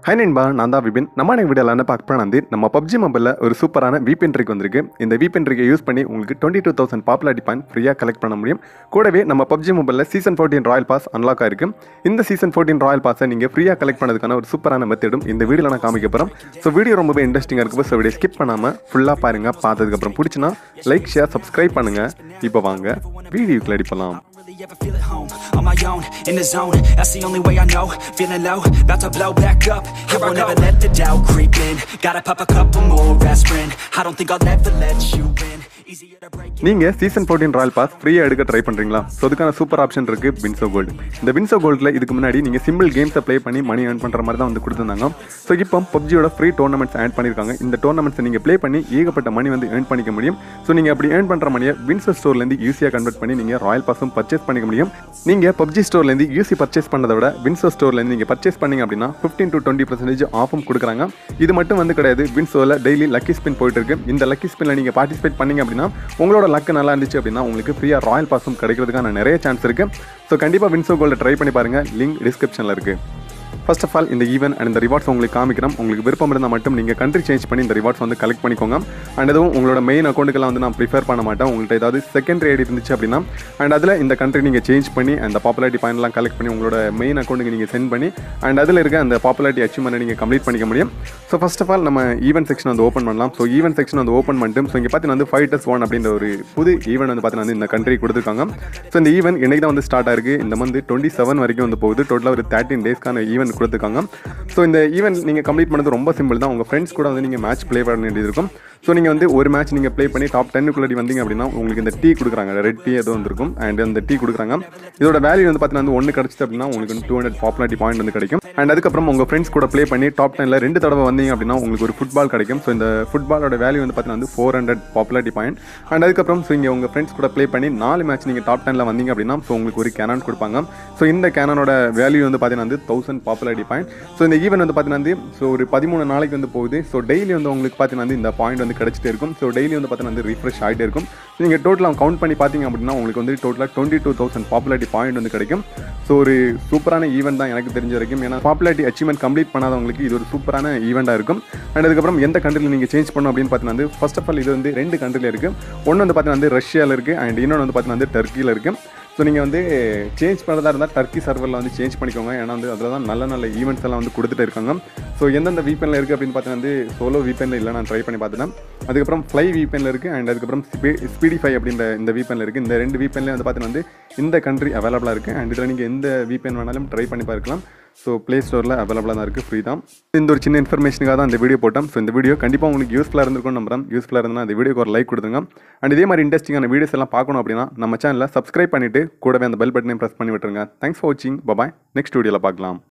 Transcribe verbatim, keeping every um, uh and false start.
High நண்பா, நான் தான் விபின். நம்ம வீடியோவில் என்ன பார்க்க போனால் வந்து நம்ம பப்ஜி மொபைலில் ஒரு சூப்பரான விபிஎன் ட்ரிக் வந்திருக்கு. இந்த விபிஎன் ட்ரிக்கை யூஸ் பண்ணி உங்களுக்கு twenty two thousand popularity point ஃப்ரீயாக கலெக்ட் பண்ண முடியும். கூடவே நம்ம பப்ஜி மொபைலில் season fourteen royal pass unlock ஆயிருக்கு. இந்த சீசன் ஃபோர்டீன் ராயல் பாஸை நீங்கள் ஃப்ரீயாக கலெக்ட் பண்ணதுக்கான ஒரு சூப்பரான மெத்தடும் இந்த வீடியோவில் நான் காமிக்க போகிறோம். ஸோ வீடியோ ரொம்பவே இன்ட்ரெஸ்டிங்காக இருக்கும். ஸோ வீடியோ ஸ்கிப் பண்ணாமல் ஃபுல்லாக பாருங்கள். பார்த்ததுக்கப்புறம் பிடிச்சினா லைக், ஷேர், சப்ஸ்கிரைப் பண்ணுங்கள். இப்போ வாங்க வீடியோக்குள்ள அடிப்பலாம். Ever feel at home, on my own, in the zone. That's the only way I know, feeling low, about to blow back up. Here I never let the doubt creep in. Gotta pop a couple more aspirin. I don't think I'll ever let you in. Easier to break it. நீங்கள் season fourteen royal pass ஃப்ரீயாக எடுக்க try பண்ணுறீங்களா? So அதுக்கான super option இருக்குது WinZO gold. இந்த WinZO கோல்டில் இதுக்கு முன்னாடி நீங்கள் சிம்பிள் கேம்ஸை ப்ளே பண்ணி மணி ஏர்ன் பண்ணுற மாதிரி தான் வந்து கொடுத்துருந்தாங்க. ஸோ இப்போ பப்ஜியோட ஃப்ரீ டோர்னமெண்ட்ஸ் ஆட் பண்ணியிருக்காங்க. இந்த டோர்னமெண்ட்ஸை நீங்கள் ப்ளே பண்ணி ஏகப்பட்ட மணி வந்து ஏர்ன் பண்ணிக்க முடியும். ஸோ நீங்கள் அப்படி ஏர்ன் பண்ணுற மணியை வின்சோ ஸ்டோர்லேருந்து ஈஸியாக கன்வெர்ட் பண்ணி நீங்கள் ராயல் பாஸும் பர்ச்சேஸ் பண்ணிக்க முடியும். நீங்கள் பப்ஜி ஸ்டோர்லேருந்து யூசி பர்ச்சேஸ் பண்ணதை விட வின்சோ ஸ்டோர்லேருந்து நீங்கள் பர்ச்சேஸ் பண்ணிங்க அப்படின்னா ஃபிஃப்டீன் டு டுவெண்ட்டி பர்சன்டேஜ் ஆஃபும் கொடுக்குறாங்க. இது மட்டும் வந்து கிடையாது, வின்சோவில் டெய்லி லக்கி ஸ்பின் போயிட்டு இருக்கு. இந்த லக்கி ஸ்பின்ல நீங்கள் பார்ட்டிசிபேட் பண்ணிங்க அப்படின்னா உங்களோட லக்கு நல்லா இருந்துச்சு அப்படின்னா உங்களுக்கு ஃப்ரீயாக ராயல் பாஸும் கிடைக்கிறதுக்கான நிறைய சான்ஸ் இருக்குது. ஸோ கண்டிப்பாக வின்சோ கோல்டை ட்ரை பண்ணி பாருங்கள். லிங்க் டிஸ்கிரிப்ஷனில் இருக்குது. ஃபர்ஸ்ட் ஆஃப் ஆல் இந்த ஈவென்ட் அண்ட் இந்த ரிவார்ட்ஸ் உங்களுக்கு காமிக்கிறோம். உங்களுக்கு விருப்பம் இருந்தால் மட்டும் நீங்கள் கண்ட்ரி சேஞ்ச் பண்ணி இந்த ரிவார்ட்ஸ் வந்து கலெக்ட் பண்ணிக்கோங்க. அண்ட் அதுவும் உங்களோட மெயின் அக்கௌண்ட்டுக்கெல்லாம் வந்து நான் ப்ரிஃபர் பண்ண மாட்டேன். உங்கள்கிட்ட ஏதாவது செகண்டரி ஐடி இருந்துச்சு அப்படின்னா அண்ட் அதில் இந்த கண்ட்ரி நீங்கள் சேஞ்ச் பண்ணி அந்த பாப்புலாரிட்டி பாயிண்ட்லாம் கலெக்ட் பண்ணி உங்களோட மெயின் அக்கௌண்ட்டுக்கு நீங்கள் சென்ட் பண்ணி அண்ட் அதில் இருக்க அந்த பாப்புலாரிட்டி அச்சீவ்மெண்ட் நீங்கள் கம்ப்ளீட் பண்ணிக்க முடியும். ஸோ ஃபர்ஸ்ட் ஆஃப் ஆல் நம்ம ஈவென்ட் செக்ஷன் வந்து ஓப்பன் பண்ணலாம். ஸோ ஈவென்ட் செக்ஷன் வந்து ஓப்பன் பண்ணிட்டு ஸோ இங்கே பார்த்தீங்கன்னா வந்து ஃபைட்டர்ஸ் ஒன் அப்படின்ற ஒரு புது ஈவெண்ட் வந்து பார்த்தீங்கன்னா வந்து இந்த கண்ட்ரி கொடுத்துருக்காங்க. ஸோ இந்த ஈவெண்ட் இன்னைக்கு தான் வந்து ஸ்டார்ட் ஆயிருக்கு. இந்த மந்த் டுவெண்ட்டி செவன் வரைக்கும் வந்து போகுது. டோட்டலாக ஒரு தேர்ட்டின் டேஸ்க்கான ஈவெண்ட் கொடுத்துருக்காங்க. ஸோ இந்த ஈவெண்ட் நீங்கள் கம்ப்ளீட் பண்ணது ரொம்ப சிம்பிள் தான். உங்கள் ஃப்ரெண்ட்ஸ் கூட வந்து நீங்கள் மேட்ச் ப்ளே பண்ண வேண்டியது இருக்கும். ஸோ நீங்கள் வந்து ஒரு மேட்ச் நீங்கள் ப்ளே பண்ணி டாப் டென்னுக்குள்ளடி வந்தீங்க அப்படின்னா உங்களுக்கு இந்த டீ கொடுக்குறாங்க, ரெட் டீ ஏதோ வந்துருக்கும். அண்ட் அந்த டீ கொடுக்குறாங்க. இதோட வேல்யூ வந்து பார்த்தீங்கன்னா வந்து ஒன்று கிடச்சிது அப்படின்னா உங்களுக்கு வந்து டூ ஹண்ட்ரட் பாப்புலாரிட்டி பாயிண்ட் வந்து கிடைக்கும். அண்ட் அதுக்கப்புறம் உங்கள் ஃப்ரெண்ட்ஸ் கூட ப்ளே பண்ணி டாப் டென்னில் ரெண்டு தடவை வந்தீங்க அப்படின்னா உங்களுக்கு ஒரு ஃபுட்பால் கிடைக்கும். ஸோ இந்த ஃபுட்பாலோட வேல்யூ வந்து பார்த்தீங்கன்னா வந்து four hundred popularity point. And அதுக்கப்புறம் ஸோ இங்கே உங்கள் ஃப்ரெண்ட்ஸ் கூட ப்ளே பண்ணி நாலு மேட்ச் நீங்கள் டாப் டென்னில் வந்தீங்க அப்படின்னா ஸோ உங்களுக்கு ஒரு கேனான் கொடுப்பாங்க. ஸோ இந்த கேனானோட வேல்யூ வந்து பார்த்தீங்கன்னா வந்து தௌசண்ட் பாப்புலாரிட்டி பாயிண்ட். ஸோ இந்த ஈவெண்ட் வந்து பார்த்தீங்கன்னா வந்து ஸோ ஒரு பதிமூணு நாளைக்கு வந்து போகுது. ஸோ டெய்லி வந்து உங்களுக்கு பார்த்தீங்கன்னா வந்து இந்த பாயிண்ட் வந்து கிடச்சிட்டே இருக்கும். ஸோ டெய்லி வந்து பார்த்தீங்கன்னா வந்து ரிஃப்ரெஷ் ஆகிட்டே இருக்கும். நீங்கள் டோட்டலாக கவுண்ட் பண்ணி பார்த்தீங்க அப்படின்னா உங்களுக்கு வந்து டோட்டலாக twenty two thousand popularity point வந்து கிடைக்கும். ஸோ ஒரு சூப்பரான ஈவெண்ட் தான் எனக்கு தெரிஞ்ச வரைக்கும். ஏன்னா பாப்புலாரிட்டி அச்சீவ்மெண்ட் கம்ப்ளீட் பண்ணாதவங்களுக்கு இது ஒரு சூப்பரான ஈவெண்ட்டாக இருக்கும். அண்ட் அதுக்கப்புறம் எந்த கண்ட்ரியில் நீங்கள் சேஞ்ச் பண்ணணும் அப்படின்னு பார்த்தீங்கன்னா வந்து ஃபர்ஸ்ட் ஆஃப் ஆல் இது வந்து ரெண்டு கண்ட்ரியில் இருக்குது. ஒன்று வந்து பார்த்தீங்கன்னா வந்து ரஷ்யாவில் இருக்குது அண்ட் இன்னொன்று வந்து பார்த்தீங்கன்னா வந்து டர்க்கியில் இருக்குது. ஸோ நீங்கள் வந்து சேஞ்ச் பண்ணுறதா இருந்தால் டர்க்கி சர்வரில் வந்து சேஞ்ச் பண்ணிக்கோங்க. ஏன்னா வந்து அதில் தான் நல்ல நல்ல ஈவெண்ட்ஸ் எல்லாம் வந்து கொடுத்துட்டு இருக்காங்க. ஸோ எந்தெந்த வீப்பனில் இருக்குது அப்படின்னு பார்த்தீங்கன்னா வந்து சோலோ வீப்பனில் இல்லை, நான் ட்ரை பண்ணி பார்த்துட்டேன். அதுக்கப்புறம் ஃப்ளை வீப்பனில் இருக்குது அண்ட் அதுக்கப்புறம் ஸ்பீ ஸ்பீடிஃபை அப்படின்ற இந்த வீப்பனில் இருக்குது. இந்த ரெண்டு வீப்பன்லேயே வந்து பார்த்தீங்கன்னா வந்து இந்த கண்ட்ரி அவைலபிளாக இருக்குது. அண்ட் இதில் நீங்கள் எந்த வீப்பன் வேணாலும் ட்ரை பண்ணி பார்க்கலாம். ஸோ ப்ளே ஸ்டோரில் அவைலபிளாக தான் இருக்குது, ஃப்ரீ தான். இந்த ஒரு சின்ன இன்ஃபர்மேஷனுக்காக தான் இந்த வீடியோ போட்டோம். ஸோ இந்த வீடியோ கண்டிப்பாக உங்களுக்கு யூஸ்ஃபுல்லாக இருந்திருக்கும் நம்புறேன். யூஸ்ஃபுல்லாக இருந்தால் அந்த வீடியோக்கு ஒரு லைக் கொடுத்துங்க. அண்ட் இதே மாதிரி இன்ட்ரெஸ்டிங்கான வீடியோஸ் எல்லாம் பார்க்கணும் அப்படின்னா நம்ம சேனலில் சப்ஸ்கிரைப் பண்ணிவிட்டு கூடவே அந்த பெல் பட்டனையும் ப்ரெஸ் பண்ணி விட்டுருங்க. தேங்க்ஸ் ஃபார் வாட்சிங். பாய். நெக்ஸ்ட் வீடியோவில் பார்க்கலாம்.